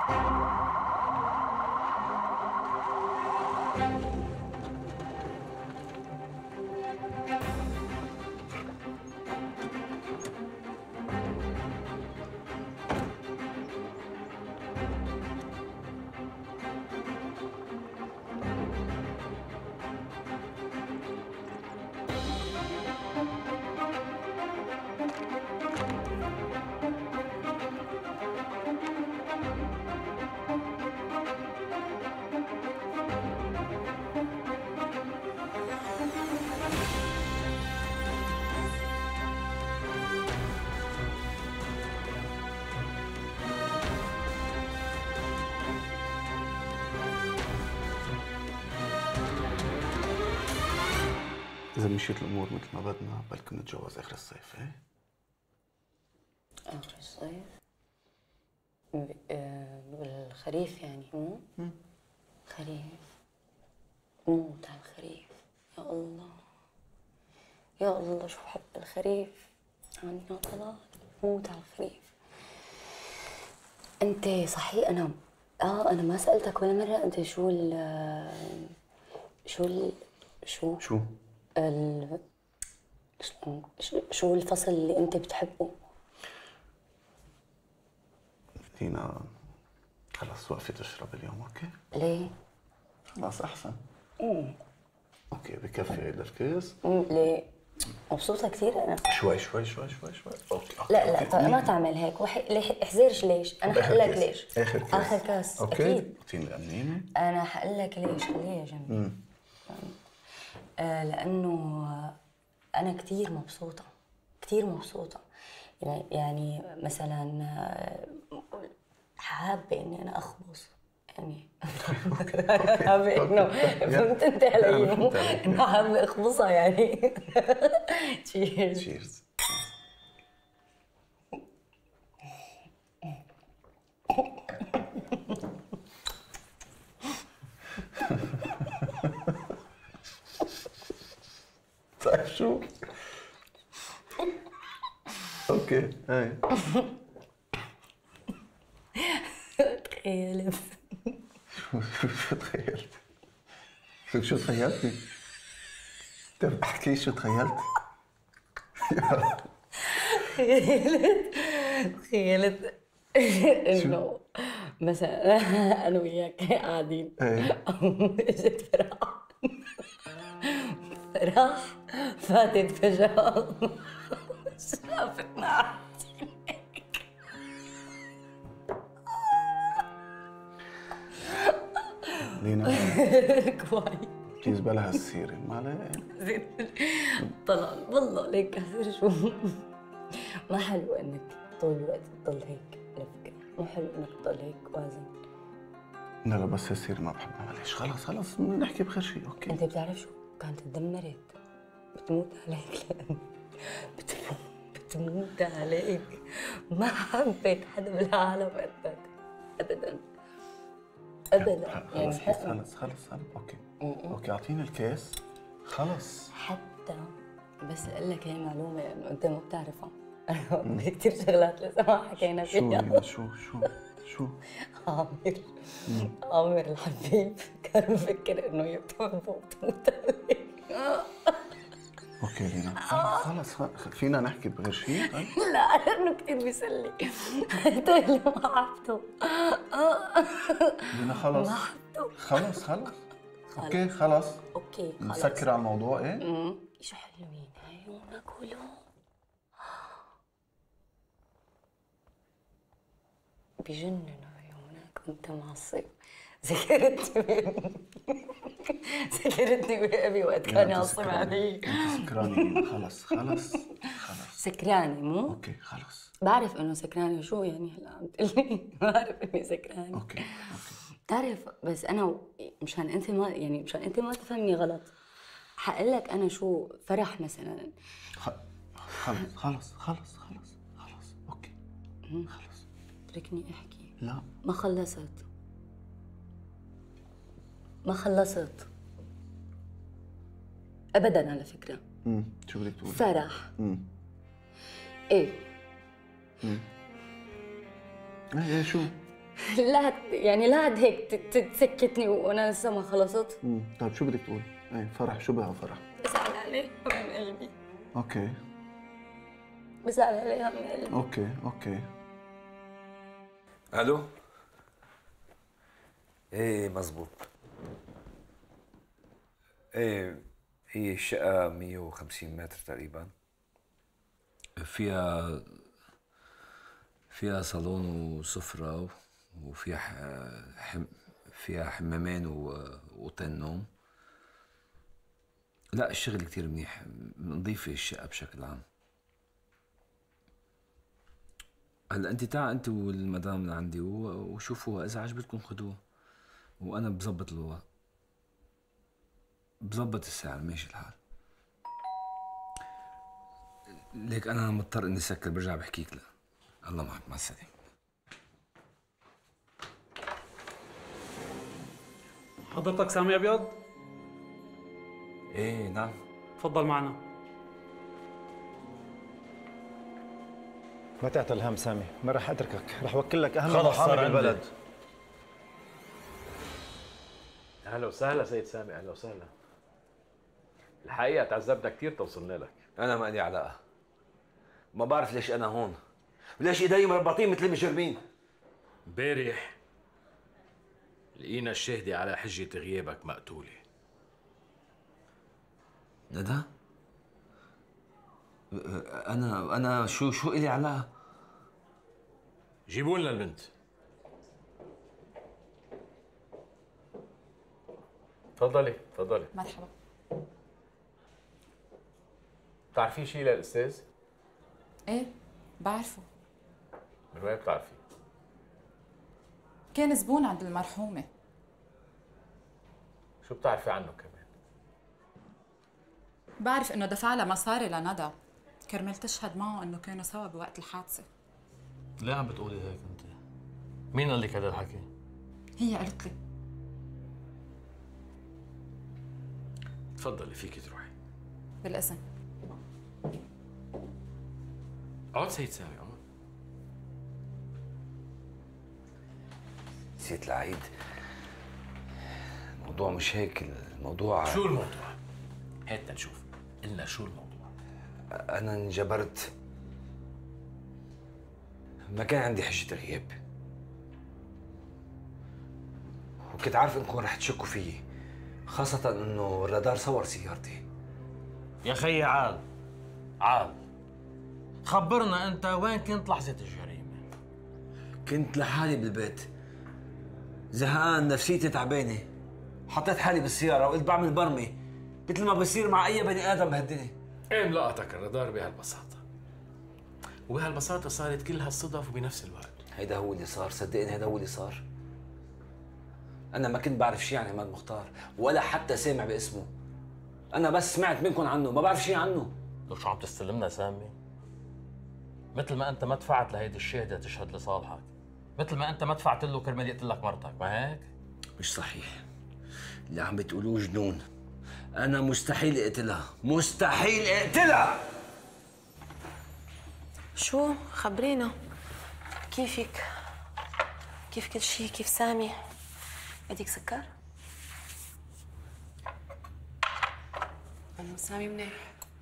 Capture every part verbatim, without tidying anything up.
إذا مشيت الأمور مثل ما بدنا بلكي نتجوز آخر الصيف، إيه؟ آخر الصيف؟ بالخريف يعني مو؟ خريف موت على الخريف، يا الله يا الله شو بحب الخريف، عندنا طلال موت على الخريف. أنت صحيح أنا آه أنا ما سألتك ولا مرة أنت شو ال شو ال شو شو؟ ال... شو الفصل اللي انت بتحبه؟ دينا خلص وقفي تشرب اليوم، اوكي؟ ليه؟ خلاص احسن. امم اوكي بكفي هيدا الكيس؟ امم ليه؟ مبسوطة كثير انا. شوي شوي شوي شوي شوي اوكي اوكي لا لا أوكي. طيب ما تعمل هيك وح... ليه احذرش ليش؟ انا حقول لك ليش؟ اخر كاس اخر كاس اوكي اكيد اعطيني الامنينه. انا حقول لك ليش، خليها جنبي. آه لانه انا كثير مبسوطة كثير مبسوطة يعني يعني مثلا حابة اني انا اخبص يعني حابة انه فهمت انت علي مو انه حابة اخبصها يعني. تشيرز تشيرز. طيب شو؟ اوكي هاي تخيلت شو شو تخيلت؟ شو شو تخيلتي؟ طيب احكي شو تخيلتي؟ تخيلت تخيلت انه مثلا انا وياك قاعدين اجت فرح فرح فاتت فجأة شافتنا قاعدين هيك. لينا كويس بليز بلا هالسيرة ما عليه. زين طلال والله ليك كثير شو ما حلو انك طول الوقت تضل هيك على فكرة، مو حلو انك تضل هيك وازن. لا لا بس هالسيرة ما بحبها معلش خلص خلص نحكي بخير شيء اوكي. انت بتعرف شو كانت تدمرت بتموت عليك لأن بتموت بتموت عليك، ما حبيت حدا بالعالم قدك ابدا ابدا خلص يعني خلص خلص خلص اوكي اوكي اعطيني الكيس خلص. حتى بس اقول لك هي معلومه لانه انت ما بتعرفها. في كثير شغلات لسه ما حكينا فيها. شو شو شو عامر عامر الحبيب كان مفكر انه يتوب وبتموت عليه. اوكي لينا خلص خلص فينا نحكي بغير شيء طيب؟ لا لانه كثير بيسلي. قلت له ما حبته. لينا خلص ما حبته خلص خلص اوكي خلص اوكي خلص نسكر على الموضوع ايه؟ امم شو حلوين عيونك ولو بجننوا عيونك وانت معصب. ذكرتني ذكرتني بأبي وقت كان يعصب علي. انت سكراني خلص خلص خلص. سكراني مو؟ اوكي خلص بعرف انه سكراني شو يعني هلا عم تقلي بعرف اني سكراني. اوكي اوكي بتعرف بس انا مشان انت ما يعني مشان انت ما تفهمني غلط حقول لك انا شو فرح مثلا. خلص خلص خلص خلص خلص اوكي خلص اتركني احكي. لا ما خلصت ما خلصت ابدا على فكره. امم شو بدك تقولي؟ فرح امم ايه امم ايه ايه شو؟ لا ت- يعني لا هيك ت- ت- تسكتني وانا لسه ما خلصت. امم طيب شو بدك تقول؟ اي فرح، شو بها فرح؟ بزعل عليه من قلبي. اوكي بزعل عليها من قلبي. اوكي اوكي. الو. ايه مزبوط. ايه هي الشقة مية وخمسين متر تقريبا، فيها فيها صالون وسفرة، وفيها ح- حم فيها حمامين وأوضتين نوم. لا الشغل كتير منيح، نظيفة الشقة بشكل عام. هلا انت تعا انت والمدام لعندي وشوفوها، اذا عجبتكم خذوها وانا بظبط الوقت، بظبط السعر، ماشي الحال. ليك انا مضطر اني سكر، برجع بحكيك. لا الله معك، مع السلامه. حضرتك سامي ابيض؟ ايه نعم. تفضل معنا. ما تعتل الهم سامي، ما رح اتركك، رح وكل لك اهم خلص محامي صار بالبلد. عندي. اهلا وسهلا سيد سامي، اهلا وسهلا. الحقيقه تعذبنا كثير توصلنا لك. انا ما لي علاقه، ما بعرف ليش انا هون، وليش ايدي مربطين مثل المجرمين. امبارح لقينا الشاهدة على حجة غيابك مقتولة. ندى؟ انا انا شو شو الي علاقه؟ جيبوا لنا البنت. تفضلي تفضلي. مرحبا. بتعرفي شيء للاستاذ؟ ايه بعرفه، من وين بتعرفي؟ كان زبون عند المرحومة. شو بتعرفي عنه كمان؟ بعرف انه دفع لها مصاري لندى كرمال تشهد معه انه كانوا سوا بوقت الحادثة. ليه عم بتقولي هيك انت؟ مين قال لك هذا الحكي؟ هي قالت لي. تفضلي فيكي تروحي. بالإذن. اقعد سيد سامي اقعد. نسيت العيد، الموضوع مش هيك، الموضوع شو الموضوع؟ هات نشوف، قلنا شو الموضوع؟ انا انجبرت، ما كان عندي حجة غياب، وكنت عارف انكم رح تشكوا فيي، خاصة انه الرادار صور سيارتي. يا خيي عال عال، خبرنا انت وين كنت لحظة الجريمة؟ كنت لحالي بالبيت، زهقان، نفسيتي تعبانة، حطيت حالي بالسيارة وقلت بعمل برمي مثل ما بصير مع أي بني آدم بهالدنيا. ايه ملقطك الرادار بهالبساطة، وبهالبساطة صارت كل هالصدف وبنفس الوقت. هيدا هو اللي صار، صدقني هيدا هو اللي صار. أنا ما كنت بعرف شيء عن عماد مختار ولا حتى سامع باسمه، أنا بس سمعت منكم عنه، ما بعرف شيء عنه. لو شو عم تستلمنا سامي؟ مثل ما انت ما دفعت لهيدي الشهدة تشهد لصالحك، مثل ما انت ما دفعت له كرمال يقتل لك مرتك، ما هيك؟ مش صحيح اللي عم بتقولوه، جنون. أنا مستحيل أقتلها، مستحيل أقتلها. شو؟ خبرينا كيفك؟ كيف كل شيء؟ كيف سامي؟ بدك سكر؟ أنا وسامي منيح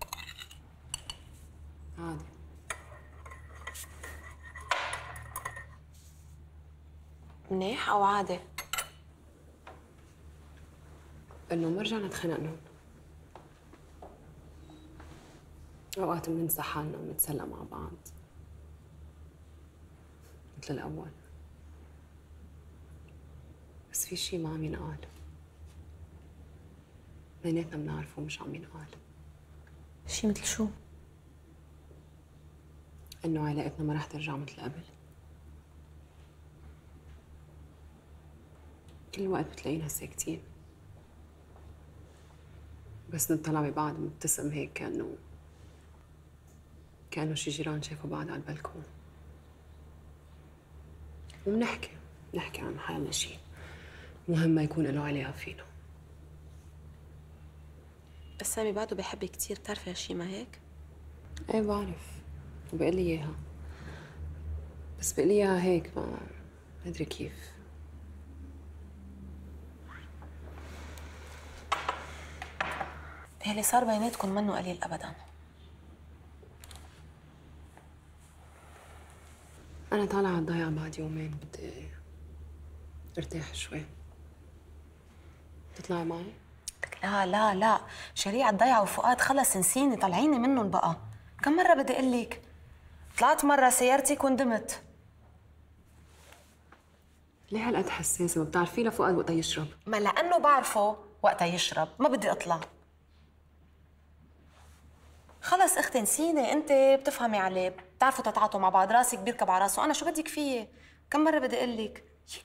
عادي. منيح أو عادي؟ إنه ما رجعنا تخانقنا، أوقات بننسى حالنا وبنتسلى مع بعض مثل الأول، بس في شي ما عم ينقال بيناتنا، بنعرفه مش عم ينقال. شي مثل شو؟ إنه علاقتنا ما رح ترجع مثل قبل. كل وقت بتلاقينا ساكتين، بس نطلع ببعض بنبتسم هيك كأنه كأنه شي جيران شافوا بعض على البلكون، وبنحكي نحكي عن حالنا شي مهم ما يكون له علاقة فينا. بس سامي بعده بحبك كثير، بتعرفي هالشي ما هيك؟ ايه بعرف، وبقول لي اياها، بس بقول لي اياها هيك ما مدري كيف. اللي صار بيناتكم منه قليل ابدا. أنا طالعة على الضيعة بعد يومين، بدي ارتاح شوي. تطلعي معي؟ لا لا لا، شريعة ضيعة وفؤاد خلص نسيني، طلعيني منهم بقى. كم مرة بدي اقول لك؟ طلعت مرة سيارتك وندمت. ليه هالقد حساسة؟ ما بتعرفي لفؤاد وقتها يشرب؟ ما لأنه بعرفه وقتها يشرب ما بدي اطلع. خلص اختي نسيني، انت بتفهمي عليه، بتعرفوا تتعاطوا مع بعض، راسك بيركب على راسه، انا شو بدك فيي؟ كم مرة بدي اقول لك؟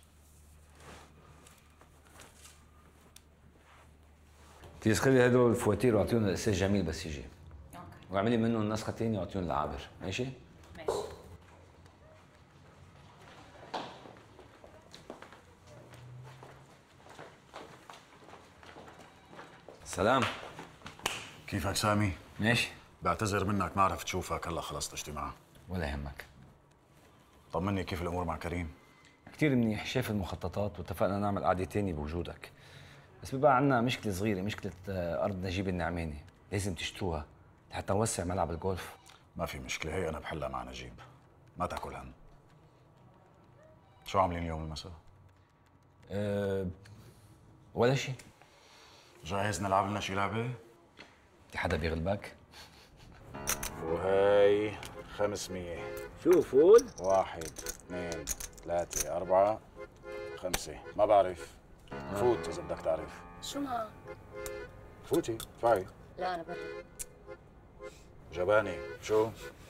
تيسخلي هدول الفواتير واعطيهم للاستاذ جميل بس يجي. اوكي. واعملي منهم نسخة ثانية واعطيهم لعابر، ماشي؟ ماشي. سلام. كيفك سامي؟ ماشي. بعتذر منك ما عرفت اشوفك، هلا خلصت اجتماع. ولا يهمك. طمني كيف الامور مع كريم؟ كثير منيح، شاف المخططات واتفقنا نعمل قعدة تانية بوجودك. بس بيبقى عندنا مشكلة صغيرة، مشكلة أرض نجيب النعماني، لازم تشتروها حتى نوسع ملعب الجولف. ما في مشكلة، هي أنا بحلها مع نجيب، ما تاكل هم. شو عاملين اليوم المساء؟ أه ولا شيء. جاهز نلعب لنا شي لعبة؟ في حدا بيغلبك؟ وهي خمسمية. شو فول؟ واحد، اثنين، ثلاثة، أربعة، خمسة، ما بعرف. فوت إذا بدك تعرف. شو معك؟ فوتي، ادفعي. لا أنا برا. جباني، شو؟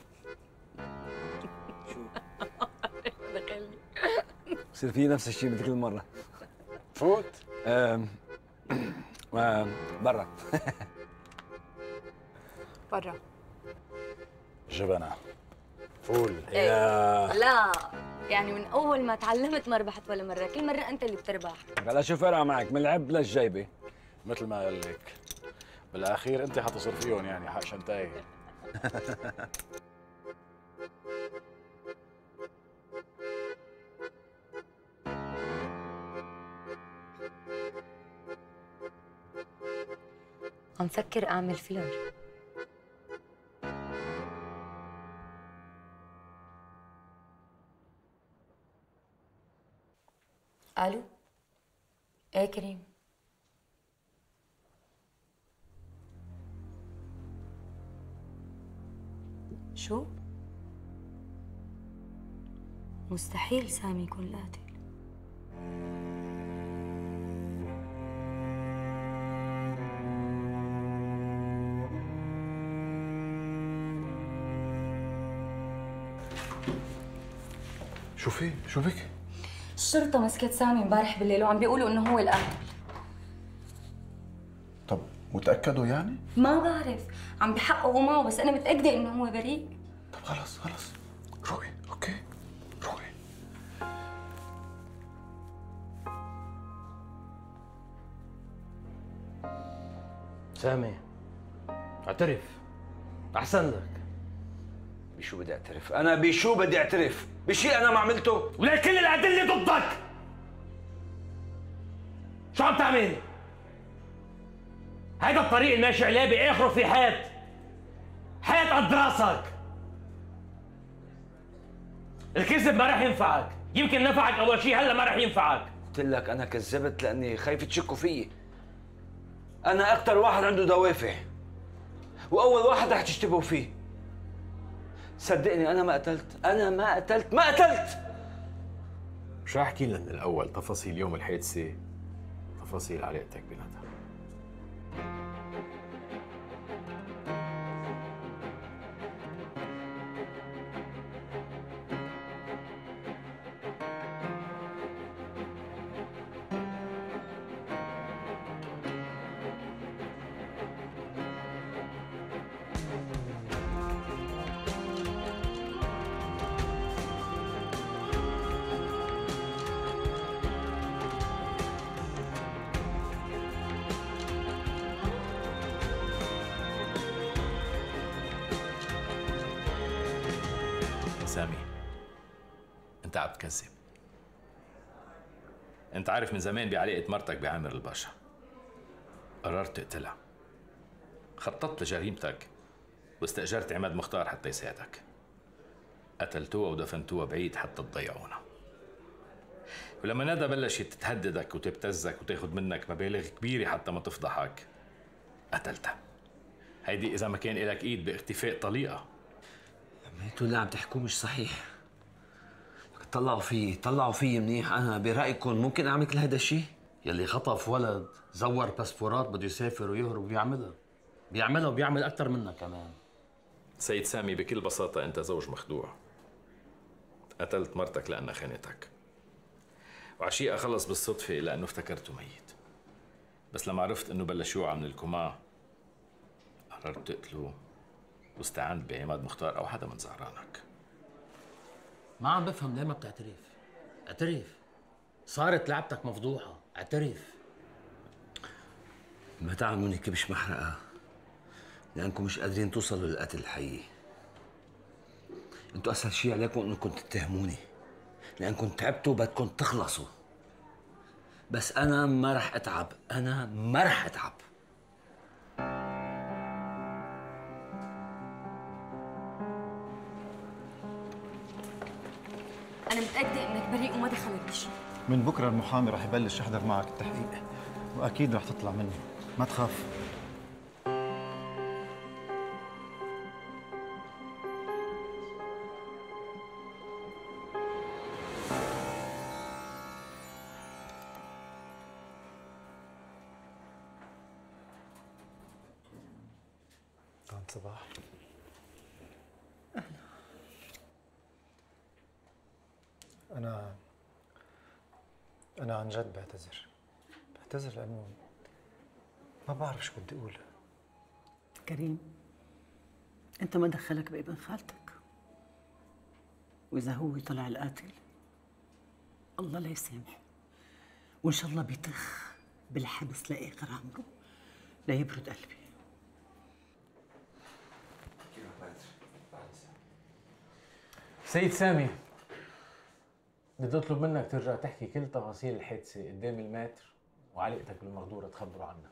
شو؟ دخلني. بصير في نفس الشيء مثل كل مرة. فوت؟ أم... أم... برا. برا. جبنة. فول. يا لا يعني من اول ما تعلمت ما ربحت ولا مره، كل مره انت اللي بتربح. هلا شو فرق معك من العب للجيبه؟ مثل ما قال لك بالاخير انت حتصر فيهم يعني حق شنتاي. عم فكر اعمل فيلر. الو. ايه كريم. شو؟ مستحيل سامي يكون القاتل. شو في؟ شو بك؟ الشرطة مسكت سامي امبارح بالليل وعم بيقولوا انه هو القاتل. طب متأكدوا يعني؟ ما بعرف، عم بحققوا معه بس انا متأكدة انه هو بريء. طب خلص خلص روقي، اوكي؟ روقي. سامي اعترف، احسن لك. بشو بدي اعترف؟ انا بشو بدي اعترف؟ بشيء انا ما عملته؟ وليه كل الادله ضدك؟ شو عم تعمل؟ هيدا الطريق الماشي عليه باخره في حيط، حيط قد راسك. الكذب ما رح ينفعك، يمكن نفعك اول شيء، هلا ما رح ينفعك. قلت لك انا كذبت لاني خايف تشكوا فيي. انا اكثر واحد عنده دوافع واول واحد رح تشتبهوا فيه. صدقني انا ما قتلت، انا ما قتلت، ما قتلت. مش رح احكي لنا من الاول تفاصيل يوم الحادثه، تفاصيل علاقتك بندى. سامي انت عم تكذب، انت عارف من زمان بعلاقة مرتك بعامر الباشا. قررت تقتلها. خططت لجريمتك واستأجرت عماد مختار حتى يساعدك. قتلتوها ودفنتوها بعيد حتى تضيعونا. ولما ندى بلشت تهددك وتبتزك وتاخد منك مبالغ كبيرة حتى ما تفضحك، قتلتها. هيدي إذا ما كان إلك إيد باختفاء طليقة. انتوا اللي عم تحكوه مش صحيح. طلعوا فيي طلعوا فيي منيح. أنا برأيكم ممكن أعمل كل هذا الشيء؟ يلي خطف ولد زور باسبورات بده يسافر ويهرب بيعملها. بيعملها وبيعمل أكثر منها كمان. سيد سامي، بكل بساطة أنت زوج مخدوع. قتلت مرتك لأنها خانتك. وعشيقة خلص بالصدفة لأنه افتكرته ميت. بس لما عرفت إنه بلش يوعى من الكوما قررت تقتله واستعنت بعماد مختار أو حدا من زهرانك. ما عم بفهم ليه ما بتعترف؟ اعترف. صارت لعبتك مفضوحة، اعترف. ما تعملوني كبش محرقة لأنكم مش قادرين توصلوا للقتل الحقيقي. انتوا أسهل شيء عليكم إنكم تتهموني لأنكم تعبتوا بدكم تخلصوا. بس أنا ما رح أتعب، أنا ما رح أتعب. أنا متأكدة إنك بريء وما دخلك بشيء. من بكره المحامي رح يبلش يحضر معك التحقيق، واكيد رح تطلع منه، ما تخاف. طنط صباح. أنا أنا عن جد بعتذر. بعتذر لأنه ما بعرف شو بدي أقول. كريم، أنت ما دخلك بابن خالتك، وإذا هو طلع القاتل الله لا يسامحه، وإن شاء الله بيتخ بالحبس لآخر عمره ليبرد قلبي. سيد سامي، بدي اطلب منك ترجع تحكي كل تفاصيل الحادثه قدام الماتر وعلاقتك بالمغدوره تخبره عنها.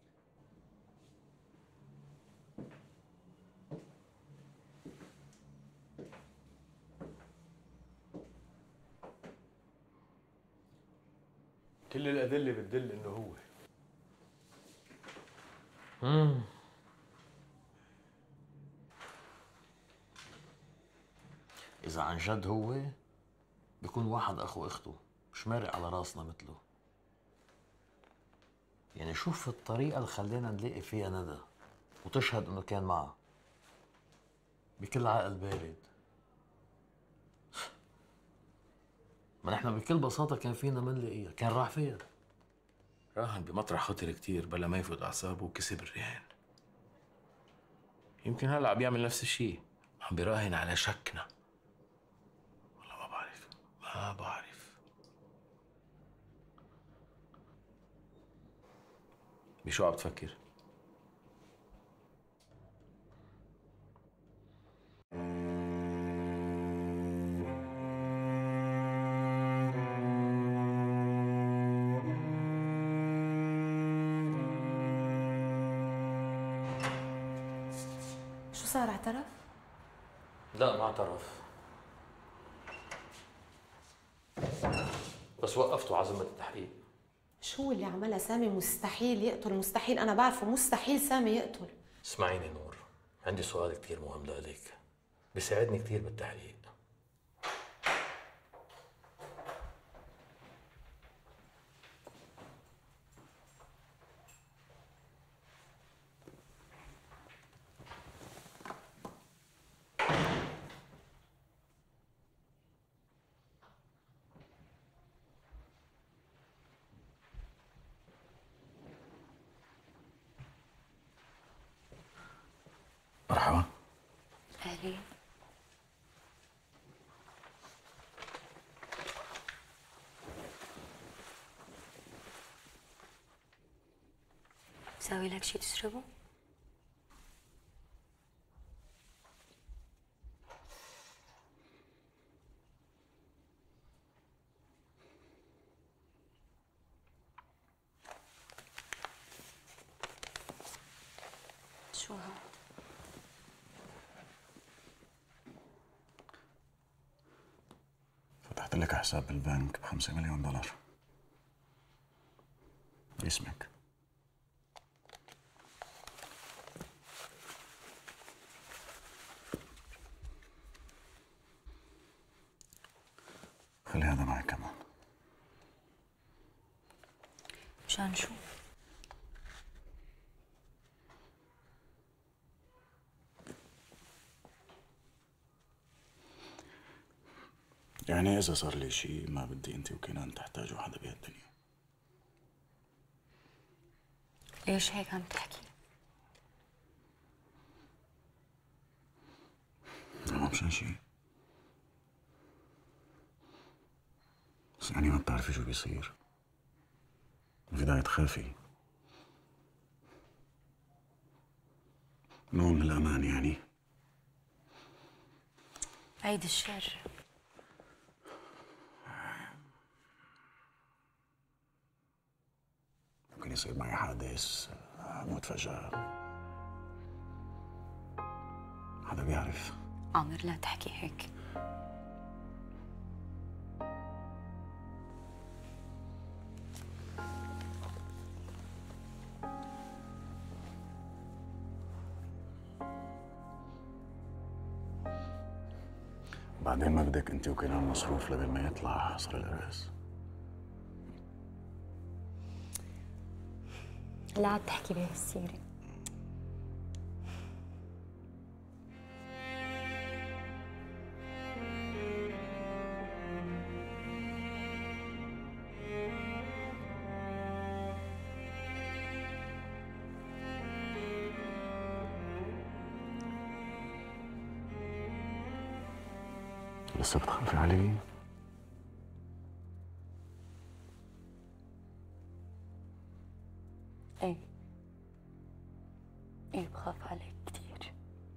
كل الأدلة بتدل إنه هو. امم إذا عن جد هو بيكون واحد أخو أخته، مش مارق على راسنا مثله. يعني شوف الطريقة اللي خلينا نلاقي فيها ندى وتشهد إنه كان معها بكل عقل بارد. ما نحن بكل بساطة كان فينا ما نلاقيها، كان راح فيها. راهن بمطرح خطر كتير بلا ما يفوت أعصابه وكسب الرهان. يمكن هلا عم يعمل نفس الشيء، عم بيراهن على شكنا. والله ما بعرف، ما بعرف. بشو عم تفكر؟ شو صار، اعترف؟ لا ما اعترف، بس وقفته عزمة التحقيق. شو اللي عملها سامي؟ مستحيل يقتل، مستحيل، انا بعرفه مستحيل سامي يقتل. اسمعيني نور، عندي سؤال كتير مهم لإلك بيساعدني كتير بالتحقيق. مرحبا. أهلين. ساوي لك شي تشربه؟ لك حساب بالبنك بخمسة مليون دولار باسمك. خلي هذا معي كمان. مشان شو؟ يعني إذا صار لي شيء ما بدي أنت وكنان تحتاجوا حدا بهالدنيا. ليش هيك عم تحكي؟ ما مشان شيء، بس يعني ما بتعرفي شو بيصير. في داعي تخافي. نوع من الأمان يعني. عيد الشر. ممكن يصير معي حادث، أموت فجأة. حدا بيعرف. عامر لا تحكي هيك. بعدين ما بدك انت وكنان مصروف لبين ما يطلع حصر الارث؟ لا عاد تحكي بهالسيرة. لسه بتخافي علي؟ ايه ايه بخاف عليك كثير.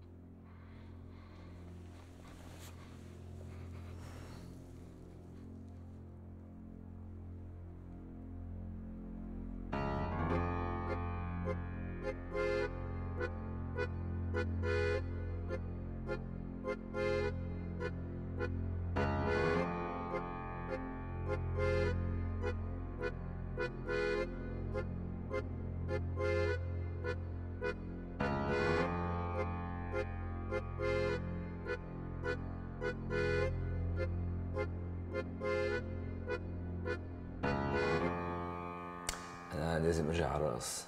أنا لازم أرجع على الرقص.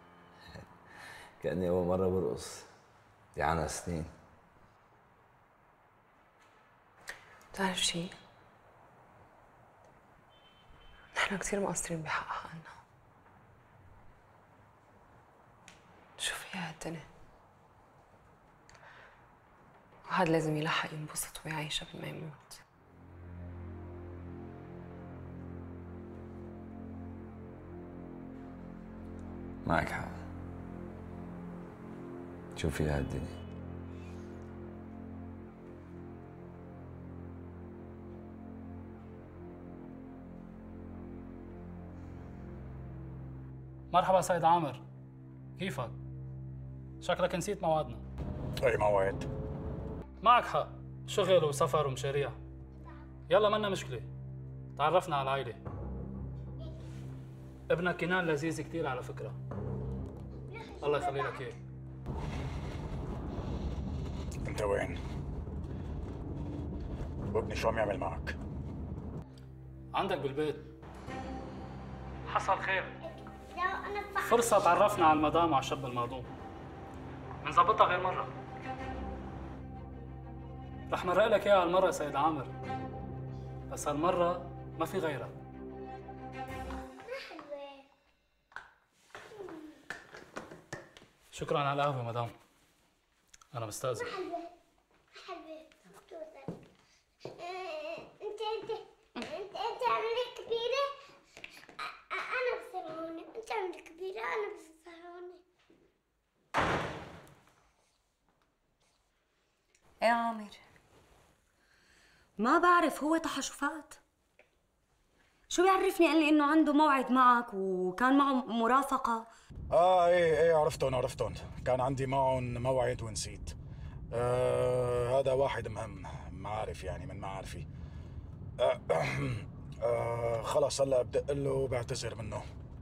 كأني أول مرة برقص. دي عنا سنين. بتعرف شي؟ نحن كثير مقصرين بحق حقنا. شو فيها هالدنيا؟ واحد لازم يلحق ينبسط ويعيش قبل ما يموت. معك حق. شو فيها هالدنيا؟ مرحبا سيد عامر، كيفك؟ شكلك نسيت موعدنا. أي موعد؟ معك حق، شغل وسفر ومشاريع. يلا منا مشكلة، تعرفنا على العائلة. ابنك كنان لذيذ كتير على فكرة. الله يخلي لك إياه. أنت وين؟ وابني شو عم يعمل معك؟ عندك بالبيت. حصل خير. فرصة تعرفنا على المدام وعلى الشاب المهضوم. بنظبطها غير مرة. رح مرق لك اياها هالمرة يا سيد عامر. بس هالمرة ما في غيرها. شكرا على القهوة مدام. أنا مستأذن. انت انت انت انت عمرك كبيرة. أنا بصير هون. انت عمرك كبيرة. أنا بصير هون. ايه عامر، ما بعرف هو تحشفات. شو بيعرفني قال لي انه عنده موعد معك وكان معه مرافقة. اه ايه ايه عرفتهم عرفتهم، كان عندي معهم موعد ونسيت. آه هذا واحد مهم، معارف يعني من معارفي. آه آه خلاص هلا بدق له وبعتذر منه.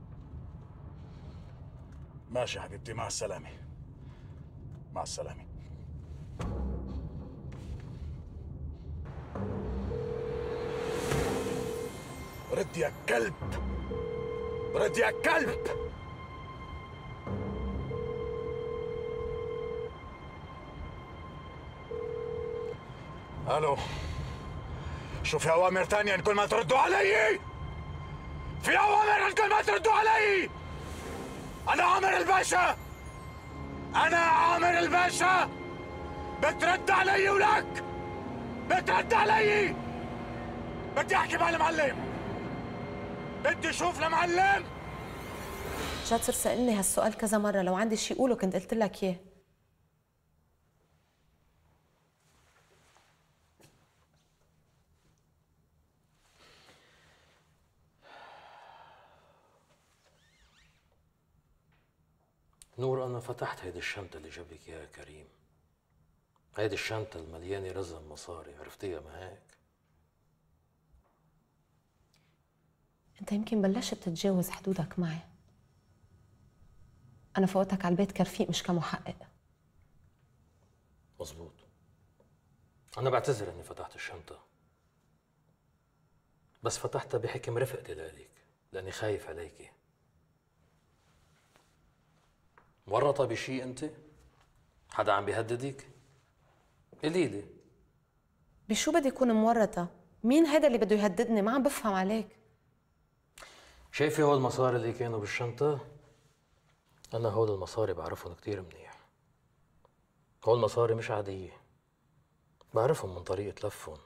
ماشي حبيبتي، مع السلامة. مع السلامة. رد يا كلب، رد يا كلب. الو، شو في اوامر ثانية انكم ما تردوا علي؟ في اوامر انكم ما تردوا علي؟ انا عامر الباشا، انا عامر الباشا، بترد علي ولك، بترد علي. بدي احكي مع المعلم، بدي اشوف المعلم. جاد صرت سألني هالسؤال كذا مرة، لو عندي شيء قوله كنت قلت لك اياه. نور، أنا فتحت هيدي الشنطة اللي جاب لك إياها كريم. هيدي الشنطة المليانة رزم مصاري، عرفتيها ما هيك؟ انت يمكن بلشت تتجاوز حدودك معي. أنا فوتك على البيت كرفيق مش كمحقق. مظبوط. أنا بعتذر إني فتحت الشنطة، بس فتحتها بحكم رفقتي لإلك، لأني خايف عليكي. مورطة بشيء أنت؟ حدا عم بيهددك؟ قولي لي. بشو بدي أكون مورطة؟ مين هيدا اللي بده يهددني؟ ما عم بفهم عليك. شايفة هول المصاري اللي كانوا بالشنطة؟ أنا هول المصاري بعرفهم كتير منيح. هول المصاري مش عادية، بعرفهم من طريقة لفهم.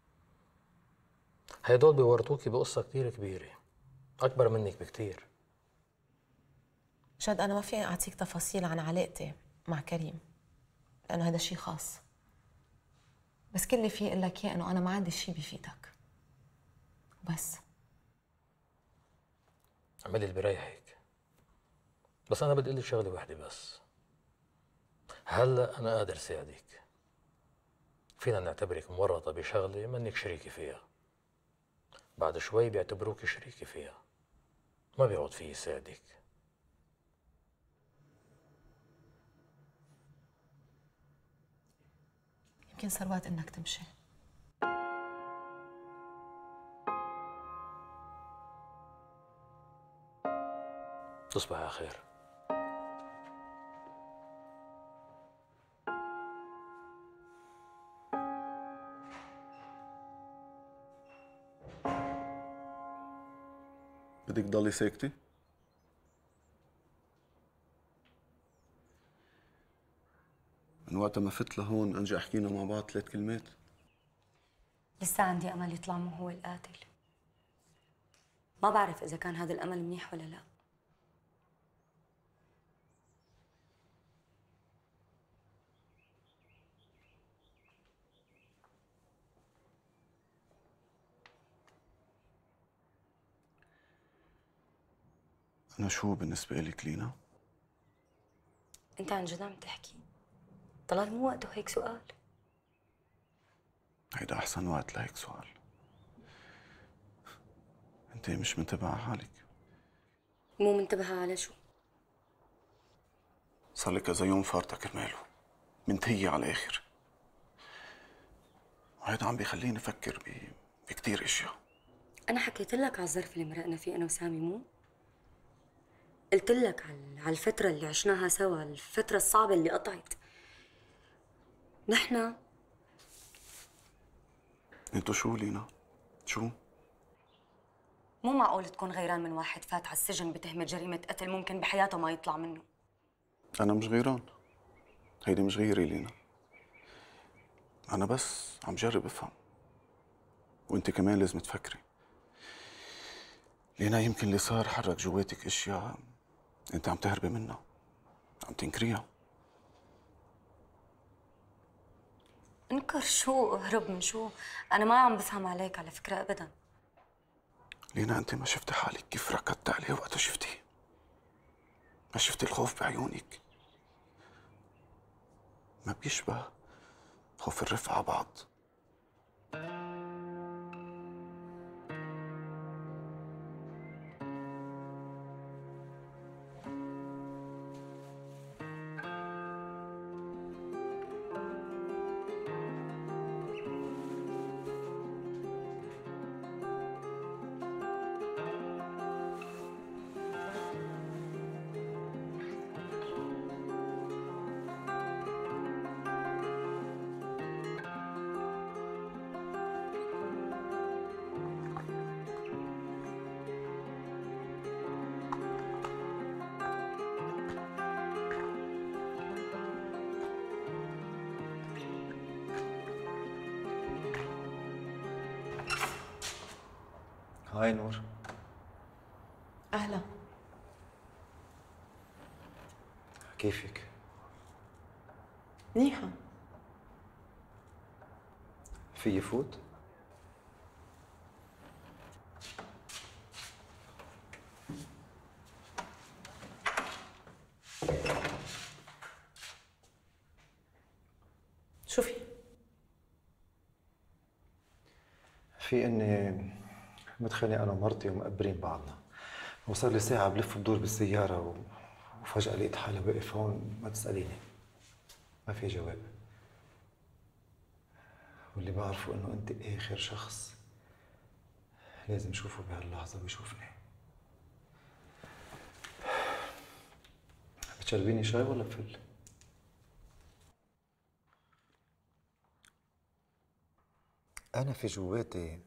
هيدول بيورطوكي بقصة كتير كبيرة، أكبر منك بكتير. جد أنا ما فيني أعطيك تفاصيل عن علاقتي مع كريم، لأنه هذا شيء خاص. بس كل اللي فيه أقول لك إياه إنه أنا ما عندي شيء بيفيدك. بس اعملي اللي بريحك. بس أنا بدي أقول لك شغلة واحدة بس. هلا أنا قادر ساعدك. فينا نعتبرك مورطة بشغلة منك شريكة فيها. بعد شوي بيعتبروك شريكة فيها، ما بيعود فيه يساعدك. يمكن صار وقت إنك تمشي. تصبح على خير. بدك تضلي ساكتة؟ من وقت ما فت لهون انجي حكينا مع بعض ثلاث كلمات. لسه عندي امل يطلع مو هو القاتل. ما بعرف اذا كان هذا الامل منيح ولا لا. أنا شو بالنسبة لك لينا؟ انت عن جد عم تحكي؟ طلال مو وقته هيك سؤال. هيدا أحسن وقت لهيك سؤال. أنت مش منتبهة على حالك. مو منتبهة على شو؟ صار لي كذا يوم فارطة كرماله، منتهية على الآخر. وهيدا عم بيخليني أفكر ب... بكتير أشياء. أنا حكيت لك على الظرف اللي مرقنا فيه أنا وسامي مو؟ قلت لك على على الفترة اللي عشناها سوا، الفترة الصعبة اللي قطعت. نحن انتو شو لينا؟ شو؟ مو معقول تكون غيران من واحد فات على السجن بتهمة جريمة قتل ممكن بحياته ما يطلع منه. أنا مش غيران. هيدي مش غيري لينا. أنا بس عم جرب أفهم. وأنت كمان لازم تفكري. لينا يمكن اللي صار حرك جواتك أشياء أنت عم تهربي منها، عم تنكريها. انكر شو؟ اهرب من شو؟ أنا ما عم بفهم عليك على فكرة أبداً. لينا أنت ما شفتي حالك كيف ركضت عليه وقت شفتيه؟ ما شفتي الخوف بعيونك؟ ما بيشبه خوف الرفقة على بعض. هاي نور. أهلا. كيفك؟ منيحة. في فوت؟ شو في؟ في اني متخانق انا ومرتي ومقبرين بعضنا، وصار لي ساعة بلف بدور بالسيارة و... وفجأة لقيت حالي واقف هون. ما تسأليني، ما في جواب. واللي بعرفه انه انت اخر شخص لازم اشوفه بهاللحظة ويشوفني. بتشربيني شاي ولا بفل؟ أنا في جواتي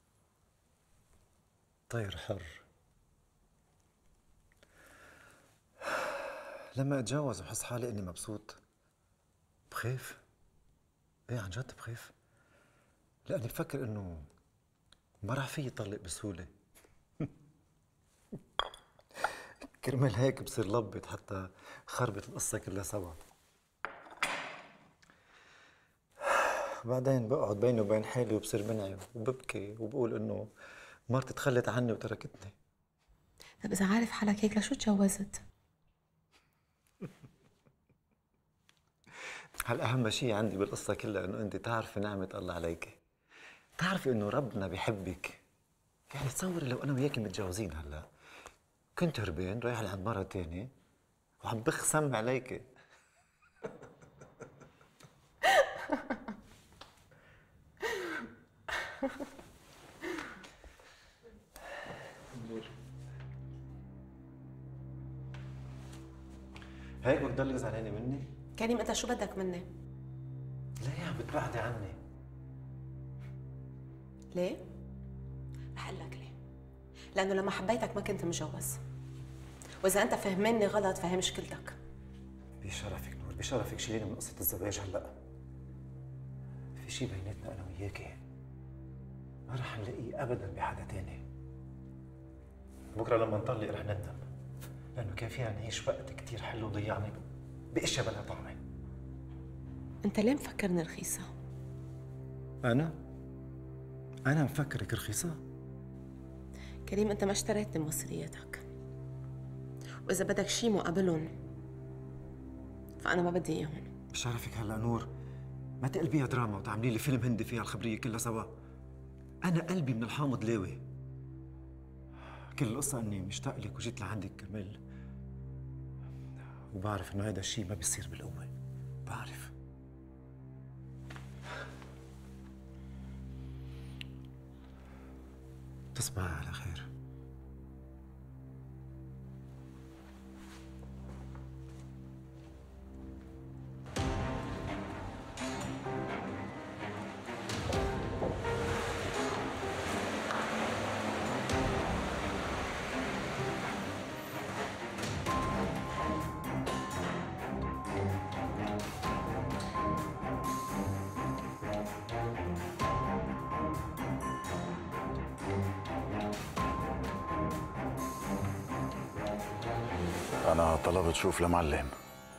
طير حر. لما أتجوز وحس حالي إني مبسوط بخاف. إيه عن جد بخاف، لأني بفكر إنه ما راح في يطلق بسهولة. كرمال هيك بصير لبط حتى خربت القصة كلها سوا. بعدين بقعد بيني وبين حالي وبصير منعي وببكي وبقول انه مرتي تخلت عني وتركتني. طيب إذا عارف حالك هيك لشو تجوزت؟ هلا أهم شيء عندي بالقصة كلها انه انت تعرفي نعمة الله عليك، تعرفي انه ربنا بيحبك. يعني تصوري لو انا وياكي متجوزين هلا كنت هربان رايح لعند مرة تانية وعم بخسم عليكي. هيك بتضلك زعلانة مني؟ كريم انت شو بدك مني؟ ليه عم بتبعدي عني؟ ليه؟ رح اقول لك ليه. لأنه لما حبيتك ما كنت مجوز، وإذا أنت فهمني غلط فهي مشكلتك. بشرفك نور، بشرفك شيليني من قصة الزواج هلا. في شيء بيناتنا أنا وياكي ما رح نلاقيه أبدا بحدا تاني. بكرة لما نطلق رح ندم، لأنه كان فينا نعيش وقت كتير حلو وضيعني بأشياء بلا طعمة. أنت ليه مفكرني رخيصة؟ أنا؟ أنا مفكرك رخيصة؟ كريم أنت ما اشتريتني بمصرياتك، وإذا بدك شي مقابلهم فأنا ما بدي إياهم. بشرفك هلا نور ما تقلبيها دراما وتعملي لي فيلم هندي فيها الخبرية كلها سوا. أنا قلبي من الحامض لاوي. كل القصة إني مشتاق لك وجيت لعندك كرمال، وبعرف إنه هذا الشيء ما بيصير بالقوة، بعرف. تصبحي على خير. أنا طلبت شوف لمعلم.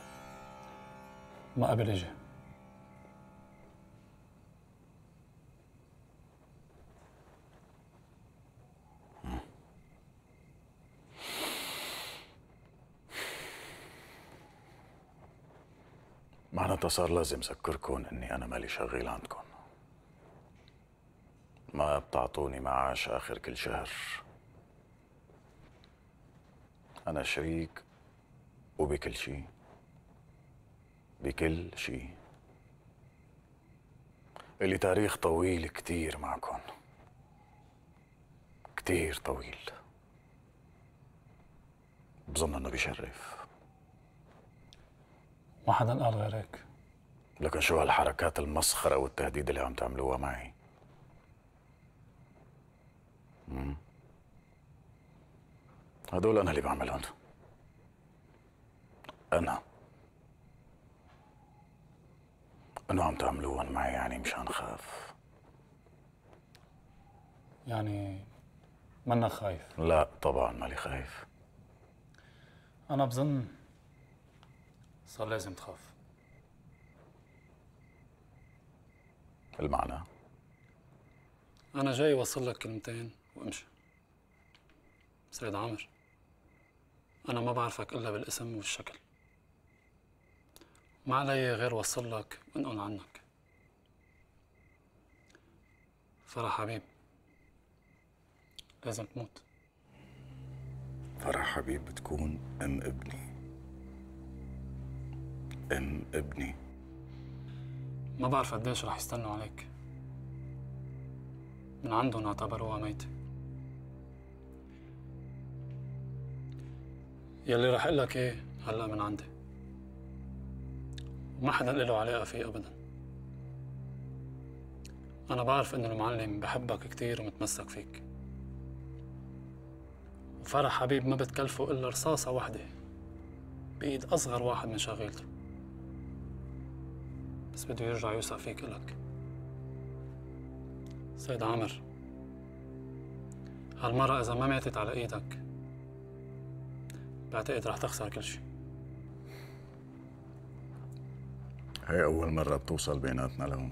ما قبل اجي. معناتها صار لازم أذكركم إني أنا مالي شغيل عندكم. ما بتعطوني معاش آخر كل شهر. أنا شريك وبكل شيء، بكل شيء. إلي تاريخ طويل كتير معكم، كتير طويل. بظن إنه بيشرف. ما حدا قال غير هيك. لكن شو هالحركات المسخرة والتهديد اللي عم تعملوها معي؟ مم. هدول أنا اللي بعملهم. أنا إنه عم تعملوهم معي يعني مشان خاف. يعني منك خايف؟ لا طبعا مالي خايف. أنا بظن صار لازم تخاف. المعنى؟ أنا جاي أوصل لك كلمتين وامشي. سيد عامر، أنا ما بعرفك إلا بالاسم والشكل، ما علي غير وصل لك وانقل عنك. فرح حبيب لازم تموت. فرح حبيب بتكون ام ابني. ام ابني. ما بعرف قديش رح يستنوا عليك، من عندهم اعتبروها ميتة. يلي رح اقول لك ايه هلا من عندي، وما حدا له علاقة فيه ابدا. انا بعرف انه المعلم بحبك كتير ومتمسك فيك، وفرح حبيب ما بتكلفه الا رصاصة واحدة بإيد أصغر واحد من شغيلته، بس بده يرجع يوثق فيك إلك. سيد عامر، هالمرة إذا ما ماتت على إيدك بعتقد رح تخسر كل شيء. هي أول مرة بتوصل بيناتنا لهون.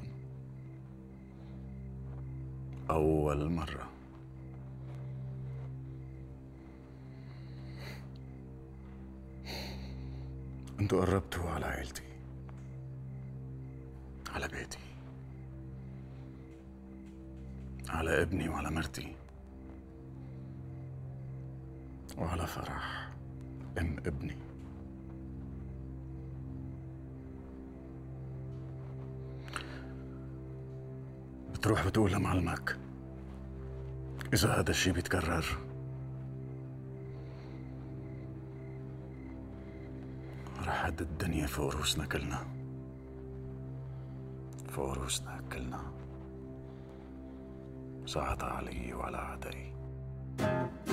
أول مرة. انتوا قربتوا على عيلتي، على بيتي، على ابني وعلى مرتي وعلى فرح ام ابني. بتروح بتقول لمعلمك إذا هذا الشيء بيتكرر رح هد الدنيا فوق روسنا كلنا، فوق روسنا كلنا، ساعتها علي وعلى أعدائي.